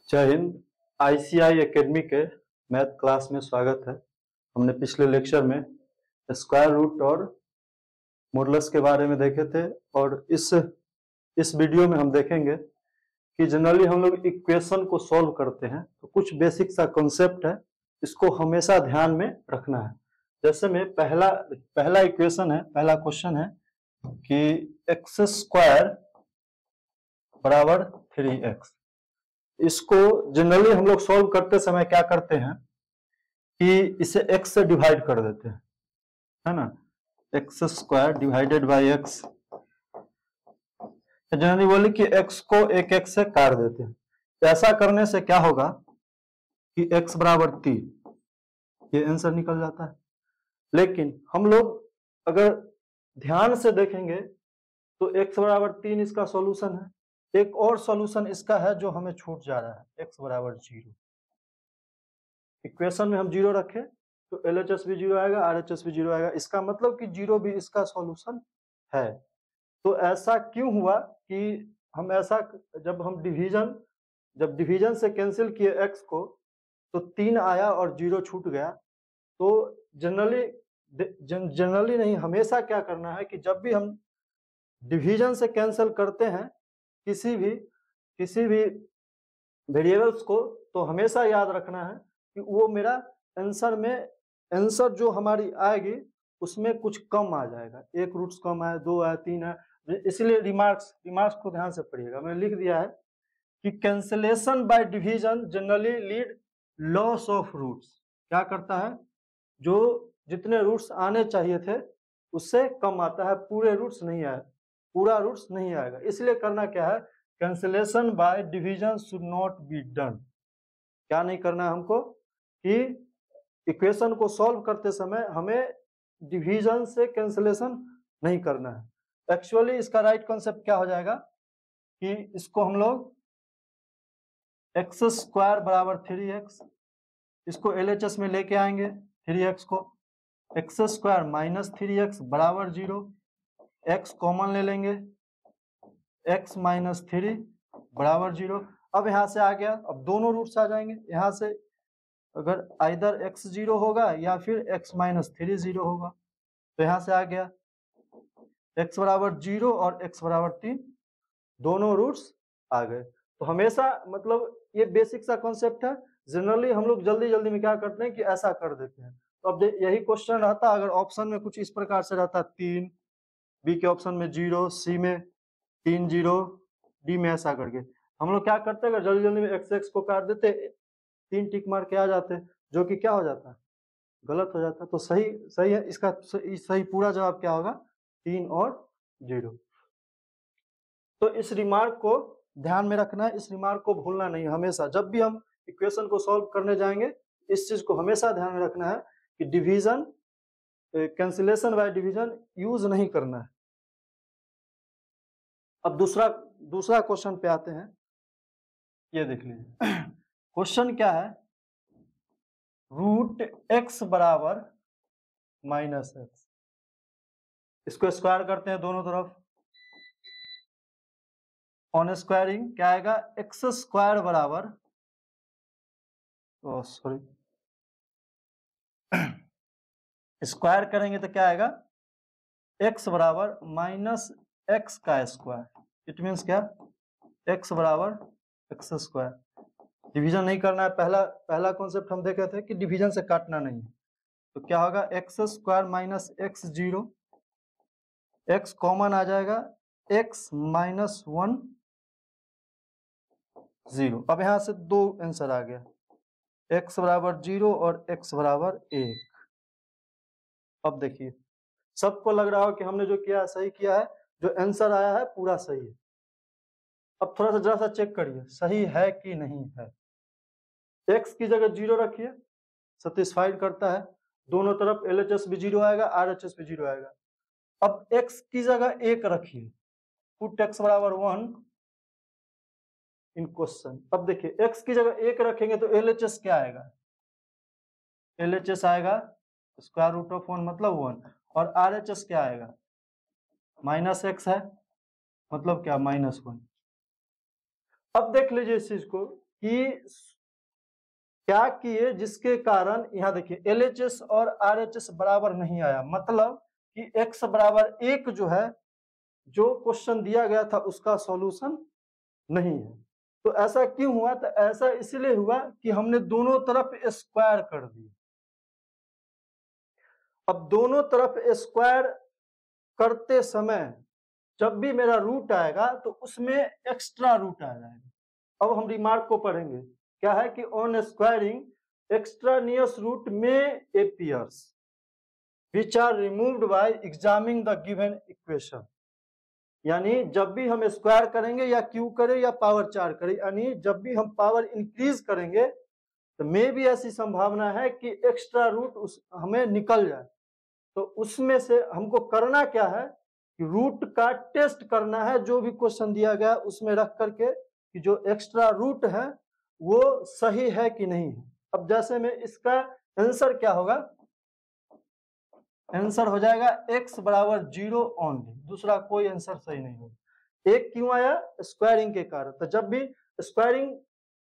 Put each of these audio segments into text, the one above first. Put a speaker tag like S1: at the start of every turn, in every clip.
S1: जय Hind. ICI academy के math class में स्वागत है। हमने पिछले लेक्चर में स्क्वायर रूट और मॉडुलस के बारे में देखे थे और इस वीडियो में हम देखेंगे कि जनरली हम लोग इक्वेशन को सॉल्व करते हैं तो कुछ बेसिक सा कॉन्सेप्ट है, इसको हमेशा ध्यान में रखना है। जैसे में पहला इक्वेशन है, पहला क्वेश्चन है कि एक्स स्क्वायर बराबर 3x। इसको जनरली हम लोग सॉल्व करते समय क्या करते हैं कि इसे x से डिवाइड कर देते हैं, है ना। X square divided by X, generally बोले कि x को एक x से काट देते हैं। ऐसा करने से क्या होगा कि x बराबर 3, ये आंसर निकल जाता है। लेकिन हम लोग अगर ध्यान से देखेंगे तो x बराबर 3 इसका सॉल्यूशन है। एक और सॉल्यूशन इसका है जो हमें छूट जा रहा है, x बराबर 0। इक्वेशन में हम 0 रखें तो LHS भी 0 आएगा, RHS भी 0 आएगा। इसका मतलब कि 0 भी इसका सॉल्यूशन है। तो ऐसा क्यों हुआ कि हम ऐसा, जब डिवीजन से कैंसिल किए x को तो 3 आया और 0 छूट गया। तो जनरली नहीं, हमेशा क्या करना है कि जब भी हम डिवीजन से कैंसिल करते हैं किसी भी वेरिएबल्स को, तो हमेशा याद रखना है कि वो मेरा आंसर जो हमारी आएगी उसमें कुछ कम आ जाएगा, एक रूट्स कम आए, 2 आए, 3 आए। इसलिए रिमार्क्स को ध्यान से पढ़िएगा। मैंने लिख दिया है कि cancellation by division generally lead loss of roots. क्या करता है, जो जितने रूट्स आने चाहिए थे उससे कम आता है, पूरा रूट्स नहीं आएगा। इसलिए करना क्या है, cancellation by division should not be done. क्या नहीं करना है हमको कि इक्वेशन को सॉल्व करते समय हमें डिवीजन से कैंसिलेशन नहीं करना है। एक्चुअली इसका राइट कॉन्सेप्ट क्या हो जाएगा कि इसको हम लोग एक्स स्क्वायर बराबर 3x, इसको LHS में लेके आएंगे 3x को, एक्स स्क्वायर माइनस 3x बराबर 0, x कॉमन ले लेंगे, x माइनस 3 बराबर 0। अब यहाँ से आ गया, अब दोनों रूट्स आ जाएंगे। यहाँ से अगर आइदर x 0 होगा या फिर x माइनस 3 0 होगा, तो यहाँ से आ गया x बराबर 0 और x बराबर 3, दोनों रूट्स आ गए। तो हमेशा मतलब ये बेसिक सा कॉन्सेप्ट है। जनरली हम लोग जल्दी में क्या करते हैं कि ऐसा कर देते हैं। तो अब यही क्वेश्चन रहता, अगर ऑप्शन में कुछ इस प्रकार से रहता 3, बी के ऑप्शन में 0, सी में 3 0, डी में ऐसा करके हम लोग क्या करते हैं, अगर जल्दी में x को काट देते, 3 टिक मार के आ जाते, जो कि क्या हो जाता है, गलत हो जाता। तो सही है, इसका सही पूरा जवाब क्या होगा, 3 और 0। तो इस रिमार्क को ध्यान में रखना है, इस रिमार्क को भूलना नहीं। हमेशा जब भी हम इक्वेशन को सॉल्व करने जाएंगे इस चीज को हमेशा ध्यान में रखना है कि division, cancellation by division use नहीं करना है। अब दूसरा क्वेश्चन पे आते हैं। ये देख लीजिए क्वेश्चन क्या है, रूट x बराबर माइनस एक्स। इसको स्क्वायर करते हैं दोनों तरफ। ऑन स्क्वायरिंग क्या आएगा, एक्स स्क्वायर बराबर, स्क्वायर करेंगे तो क्या आएगा, x बराबर माइनस एक्स का स्क्वायर। इट मीन्स क्या, x बराबर एक्स स्क्वायर। डिवीजन नहीं करना है। पहला कॉन्सेप्ट हम देखे थे कि डिवीजन से काटना नहीं है। तो क्या होगा, X square minus X 0, x common आ जाएगा, x माइनस 1 0। अब यहाँ से 2 आंसर आ गया, x बराबर 0 और x बराबर 1। अब देखिए, सबको लग रहा हो कि हमने जो किया है सही किया है, जो आंसर आया है पूरा सही है। अब थोड़ा सा जरा सा चेक करिए सही है कि नहीं है। x की जगह 0 रखिए, सेटिस्फाइड करता है। दोनों तरफ LHS भी 0 आएगा, RHS भी 0 आएगा। अब x की जगह 1 रखिए, पुट x बराबर 1 इन क्वेश्चन। अब देखिए x की जगह 1 रखेंगे तो LHS क्या आएगा, LHS आएगा स्क्वायर रूट ऑफ 1 मतलब 1, और RHS क्या आएगा, माइनस एक्स है मतलब क्या, माइनस 1। अब देख लीजिए इस चीज को कि क्या किए जिसके कारण यहाँ देखिए LHS और RHS बराबर नहीं आया, मतलब कि x बराबर 1 जो है, जो क्वेश्चन दिया गया था उसका सॉल्यूशन नहीं है। तो ऐसा क्यों हुआ? तो ऐसा इसलिए हुआ कि हमने दोनों तरफ स्क्वायर कर दिया। अब दोनों तरफ स्क्वायर करते समय जब भी मेरा रूट आएगा तो उसमें एक्स्ट्रा रूट आ जाएगा। अब हम रिमार्क को पढ़ेंगे, क्या है कि ऑन स्क्वायरिंग एक्स्ट्रानियस रूट में appears which are removed by examining the given equation। यानी जब भी हम स्क्वायर करेंगे या क्यू करें या पावर 4 करें, यानी जब भी हम पावर इंक्रीज करेंगे तो मे भी ऐसी संभावना है कि एक्स्ट्रा रूट हमें निकल जाए। तो उसमें से हमको करना क्या है कि रूट का टेस्ट करना है, जो भी क्वेश्चन दिया गया उसमें रख करके कि जो एक्स्ट्रा रूट है वो सही है कि नहीं है। अब जैसे में इसका आंसर क्या होगा, आंसर हो जाएगा x बराबर 0 ओनली, दूसरा कोई आंसर सही नहीं होगा। एक क्यों आया? स्क्वायरिंग के कारण। तो जब भी स्क्वायरिंग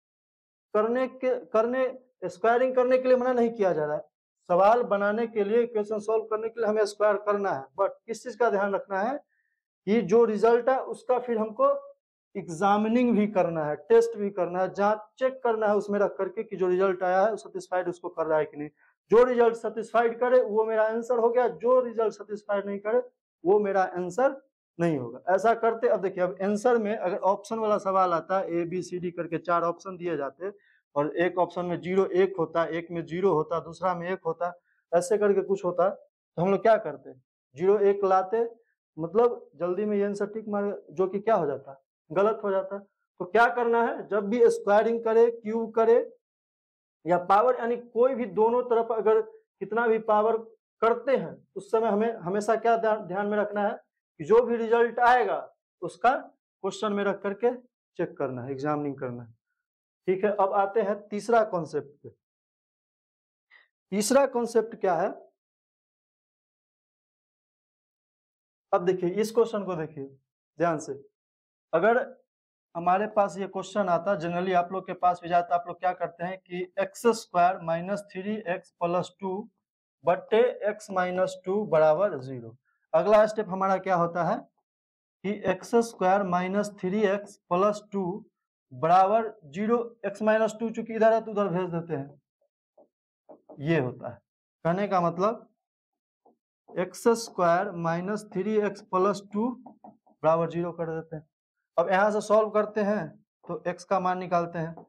S1: करने के लिए मना नहीं किया जा रहा है, सवाल बनाने के लिए, इक्वेशन सॉल्व करने के लिए हमें स्क्वायर करना है, बट किस चीज का ध्यान रखना है कि जो रिजल्ट है उसका फिर हमको एग्जामिनिंग भी करना है, टेस्ट भी करना है, जांच चेक करना है उसमें रख करके कि जो रिजल्ट आया है सेटिस्फाइड उसको कर रहा है कि नहीं। जो रिजल्ट सेटिस्फाइड करे वो मेरा आंसर हो गया, जो रिजल्ट सेटिस्फाइड नहीं करे वो मेरा आंसर नहीं होगा। ऐसा करते, अब देखिए अब आंसर में अगर ऑप्शन वाला सवाल आता है, ABCD करके 4 ऑप्शन दिए जाते और एक ऑप्शन में 0 1 होता, एक में 0 होता, दूसरा में 1 होता, ऐसे करके कुछ होता, तो हम लोग क्या करते, 0 1 लाते, मतलब जल्दी में ये आंसर टिक मार, जो कि क्या हो जाता, गलत हो जाता। तो क्या करना है, जब भी स्क्वायरिंग करे, क्यूब करे या पावर, यानी कोई भी दोनों तरफ अगर कितना भी पावर करते हैं, उस समय हमें हमेशा क्या ध्यान में रखना है कि जो भी रिजल्ट आएगा उसका क्वेश्चन में रख करके चेक करना है, एग्जामिनिंग करना है। ठीक है, अब आते हैं तीसरा कॉन्सेप्ट पे। तीसरा कॉन्सेप्ट क्या है, अब देखिए इस क्वेश्चन को देखिए ध्यान से। अगर हमारे पास ये क्वेश्चन आता, जनरली आप लोग के पास भी जाता, आप लोग क्या करते हैं कि x² माइनस 3x प्लस 2 बट्टे x माइनस 2 बराबर 0। अगला स्टेप हमारा क्या होता है कि x² माइनस 3x प्लस 2 बराबर 0। x माइनस 2 चूंकि इधर है तो उधर भेज देते हैं, ये होता है। कहने का मतलब x² माइनस 3x प्लस 2 बराबर 0 कर देते हैं। अब यहां से सॉल्व करते हैं तो x का मान निकालते हैं,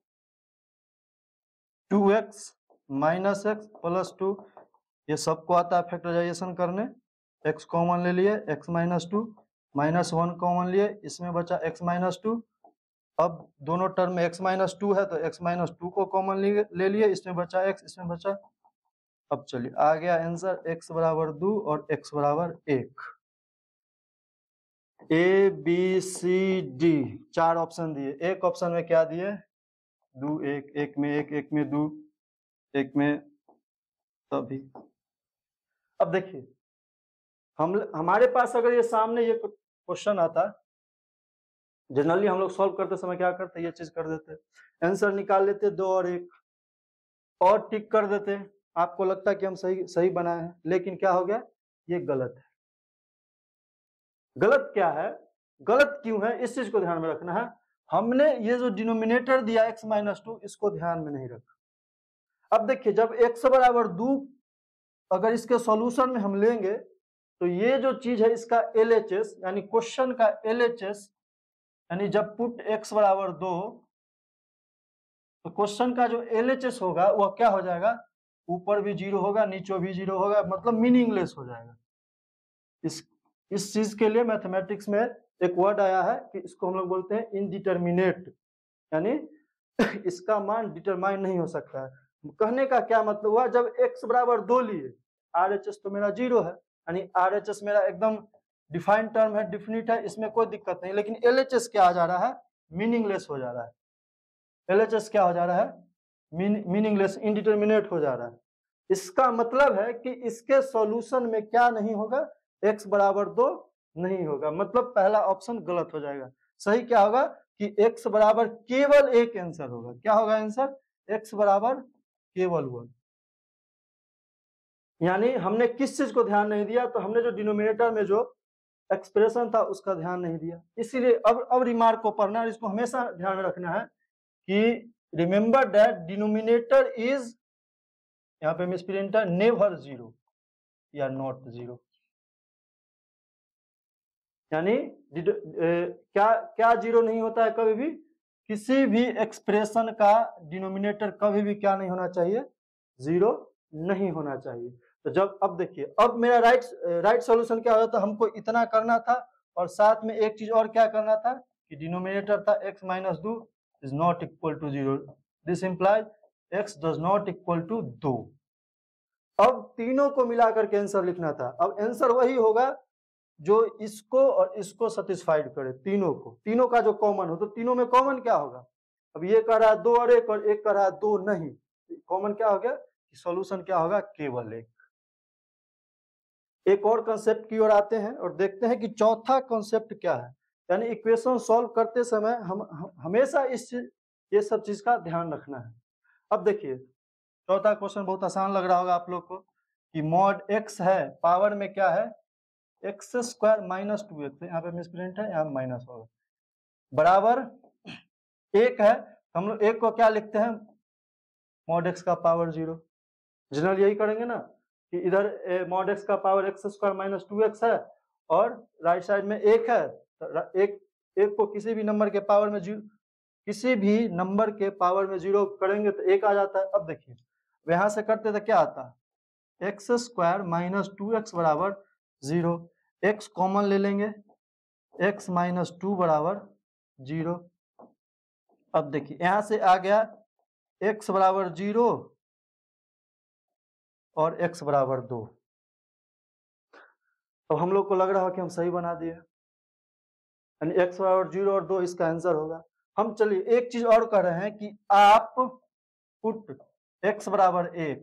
S1: 2x माइनस x प्लस 2, ये सबको आता है फैक्टराइजेशन करने, x कॉमन ले लिए, x माइनस 2 माइनस 1 कॉमन लिए, इसमें बचा x माइनस 2। अब दोनों टर्म में x माइनस 2 है तो x माइनस 2 को कॉमन ले लिए, इसमें बचा x, इसमें बचा। अब चलिए आ गया आंसर, x बराबर 2 और x बराबर 1। ABCD 4 ऑप्शन दिए, एक ऑप्शन में क्या दिए 2 1, एक में 1, एक में 2, एक में तभी। अब देखिए हमारे पास अगर ये सामने ये क्वेश्चन आता, जनरली हम लोग सॉल्व करते समय क्या करते, ये चीज कर देते, आंसर निकाल लेते 2 और 1 और टिक कर देते, आपको लगता है कि हम सही बनाए हैं, लेकिन क्या हो गया, ये गलत है। गलत क्या है, गलत क्यों है, इस चीज को ध्यान में रखना है। हमने ये जो डिनोमिनेटर दिया x माइनस 2, इसको ध्यान में नहीं रखा। अब देखिए जब x बराबर 2 अगर इसके सॉल्यूशन में हम लेंगे तो ये जो चीज है इसका LHS, यानी क्वेश्चन का LHS, यानी जब पुट x बराबर 2 तो क्वेश्चन का जो LHS होगा वह क्या हो जाएगा, ऊपर भी 0 होगा, नीचे भी 0 होगा, मतलब मीनिंगलेस हो जाएगा। इस चीज के लिए मैथमेटिक्स में एक वर्ड आया है कि इसको हम लोग बोलते हैं इनडिटर्मिनेट, यानी इसका मान डिटरमाइन नहीं हो सकता है। कहने का क्या मतलब हुआ, जब x बराबर 2 लिए, RHS तो मेरा 0 है, यानी RHS मेरा एकदम डिफाइंड टर्म है, डिफिनिट है, इसमें कोई दिक्कत नहीं, लेकिन LHS क्या आ जा रहा है, मीनिंगलेस हो जा रहा है। LHS क्या हो जा रहा है, मीनिंगलेस, इनडिटर्मिनेट हो जा रहा है। इसका मतलब है कि इसके सॉल्यूशन में क्या नहीं होगा, x बराबर 2 नहीं होगा, मतलब पहला ऑप्शन गलत हो जाएगा। सही क्या होगा कि x बराबर केवल एक आंसर होगा। क्या होगा आंसर? x बराबर केवल 1। यानी हमने किस चीज को ध्यान नहीं दिया, तो हमने जो डिनोमिनेटर में जो एक्सप्रेशन था उसका ध्यान नहीं दिया। इसीलिए अब रिमार्क को पढ़ना है, इसको हमेशा ध्यान में रखना है कि रिमेंबर दैट डिनोमिनेटर इज, यहाँ पे मिसप्रिंट है, नेवर जीरो या नॉट जीरो। यानी क्या जीरो नहीं होता है कभी भी? किसी भी एक्सप्रेशन का डिनोमिनेटर कभी भी क्या नहीं होना चाहिए? जीरो नहीं होना चाहिए। तो जब अब देखिए, अब मेरा राइट सॉल्यूशन क्या होता? हमको इतना करना था और साथ में एक चीज और क्या करना था कि डिनोमिनेटर था x minus 2 is not equal to 0। This implies x does not equal to 2। अब तीनों को मिलाकर के आंसर लिखना था। अब आंसर वही होगा जो इसको और इसको सेटिस्फाइड करे, तीनों को, तीनों का जो कॉमन हो। तो तीनों में कॉमन क्या होगा? अब ये कह रहा है 2 और 1 और एक कह रहा है 2 नहीं, कॉमन क्या हो गया? सॉल्यूशन क्या होगा? केवल एक और कंसेप्ट की ओर आते हैं और देखते हैं कि चौथा कंसेप्ट क्या है। यानी इक्वेशन सॉल्व करते समय हम हमेशा ये सब चीज का ध्यान रखना है। अब देखिए चौथा क्वेश्चन बहुत आसान लग रहा होगा आप लोग को कि मॉड x है, पावर में क्या है? एक्स स्क्वायर माइनस 2x, यहाँ पे मिसप्रिंट है, यहाँ माइनस होगा, बराबर 1 है। हम लोग 1 को क्या लिखते हैं? मॉड x का पावर 0। जनरल यही करेंगे ना कि इधर मॉड x का power X square minus 2x है और राइट साइड में 1 है। तो एक को किसी भी नंबर के पावर में जीरो करेंगे तो 1 आ जाता है। अब देखिए यहाँ से करते तो क्या आता है? एक्स स्क्वायर माइनस 2x बराबर 0। x कॉमन ले लेंगे, x माइनस 2 बराबर 0। अब देखिए यहाँ से आ गया x बराबर 0 और x बराबर 2। अब हम लोग को लग रहा है कि हम सही बना दिए, यानी x बराबर 0 और 2 इसका आंसर होगा। हम चलिए एक चीज और कह रहे हैं कि आप पुट x बराबर 1,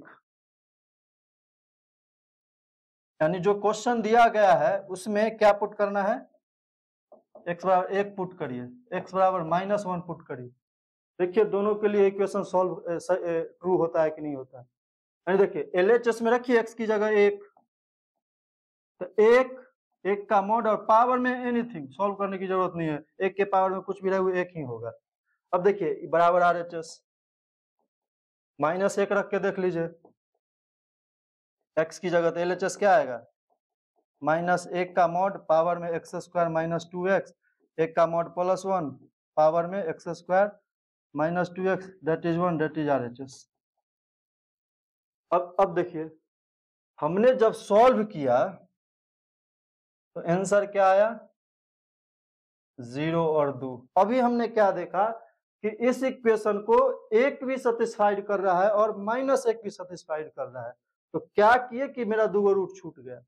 S1: यानी जो क्वेश्चन दिया गया है उसमें क्या पुट करना है? x बराबर 1 पुट करिए, x बराबर माइनस 1 पुट करिए। देखिए दोनों के लिए इक्वेशन सॉल्व ट्रू होता है कि नहीं होता है। यानी देखिए LHS में रखिए x की जगह 1, तो 1 का मॉड और पावर में एनीथिंग सॉल्व करने की जरूरत नहीं है, 1 के पावर में कुछ भी रहे वो 1 ही होगा। अब देखिए बराबर RHS माइनस 1 रख के देख लीजिए, x की जगह तो LHS क्या आएगा? माइनस 1 का मॉड पावर में एक्स स्क्वायर माइनस 2x, 1 का मॉड प्लस 1 पावर में X square minus 2x, that is 1, that is RHS। अब देखिए हमने जब सॉल्व किया तो आंसर क्या आया? 0 और 2। अभी हमने क्या देखा कि इस इक्वेशन को 1 भी सेटिस्फाइड कर रहा है और माइनस 1 भी सेटिस्फाइड कर रहा है। तो क्या किए कि मेरा 2 रूट छूट गया।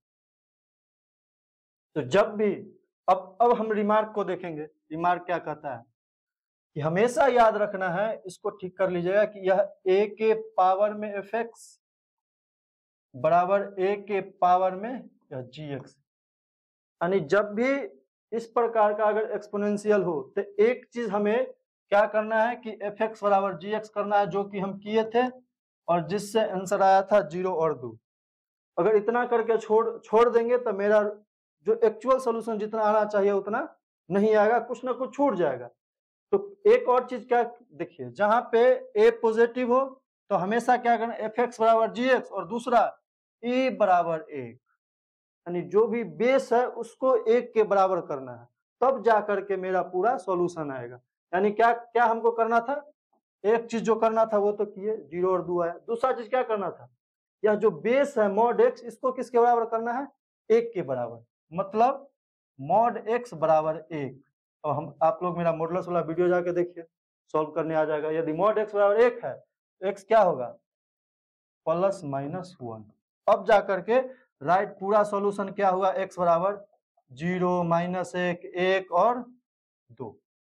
S1: तो जब भी अब हम रिमार्क को देखेंगे, रिमार्क क्या कहता है कि हमेशा याद रखना है, इसको ठीक कर लीजिएगा कि यह a के पावर में fx बराबर a के पावर में यह gx। यानी जब भी इस प्रकार का अगर एक्सपोनेंशियल हो तो एक चीज हमें क्या करना है कि fx बराबर gx करना है, जो कि हम किए थे और जिससे आंसर आया था 0 और 2। अगर इतना करके छोड़ देंगे तो मेरा जो एक्चुअल सॉल्यूशन जितना आना चाहिए उतना नहीं आएगा, कुछ ना कुछ छूट जाएगा। तो एक और चीज क्या देखिए, जहां पे a पॉजिटिव हो तो हमेशा क्या करना, fx बराबर gx, और दूसरा a बराबर 1, यानी जो भी बेस है उसको 1 के बराबर करना है, तब जाकर के मेरा पूरा सॉल्यूशन आएगा। यानी क्या क्या हमको करना था? एक चीज जो करना था वो तो किए, 0 और 2 आया। दूसरा चीज क्या करना था, यह जो बेस है मॉड x, इसको किसके बराबर करना है? 1 के बराबर, मतलब मॉड x बराबर 1। और हम आप लोग मेरा मॉडुलस वाला वीडियो जाके देखिए, सॉल्व करने आ जाएगा। यदि मॉड x बराबर 1 है तो x क्या होगा? Plus minus 1। अब जाकर के राइट पूरा सॉल्यूशन क्या हुआ? x बराबर 0, माइनस 1, 1 और 2।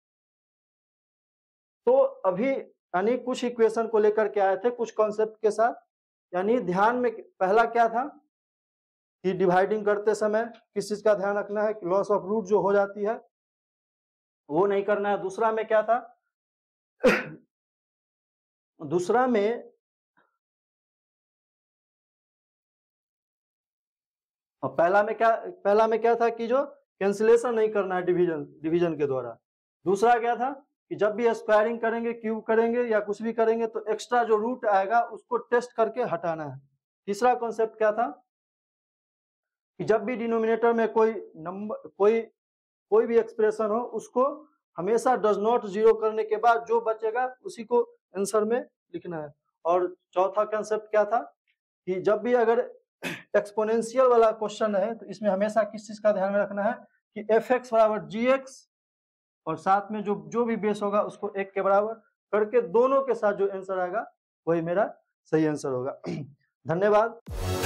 S1: तो अभी यानी कुछ इक्वेशन को लेकर के आए थे, कुछ कॉन्सेप्ट के साथ। यानी ध्यान में पहला क्या था कि डिवाइडिंग करते समय किस चीज का ध्यान रखना है कि लॉस ऑफ रूट जो हो जाती है वो नहीं करना है। दूसरा में क्या था दूसरा में पहला में क्या था कि जो कैंसिलेशन नहीं करना है डिवीजन के द्वारा। दूसरा क्या था कि जब भी स्क्वायरिंग करेंगे, क्यूब करेंगे या कुछ भी करेंगे तो एक्स्ट्रा जो रूट आएगा उसको टेस्ट करके हटाना है। तीसरा कॉन्सेप्ट क्या था कि जब भी डिनोमिनेटर में कोई भी एक्सप्रेशन हो उसको हमेशा डज नॉट जीरो करने के बाद जो बचेगा उसी को आंसर में लिखना है। और चौथा कंसेप्ट क्या था कि जब भी अगर एक्सपोनेंशियल वाला क्वेश्चन है तो इसमें हमेशा किस चीज का ध्यान में रखना है कि fx बराबर gx और साथ में जो भी बेस होगा उसको 1 के बराबर करके दोनों के साथ जो आंसर आएगा वही मेरा सही आंसर होगा। धन्यवाद।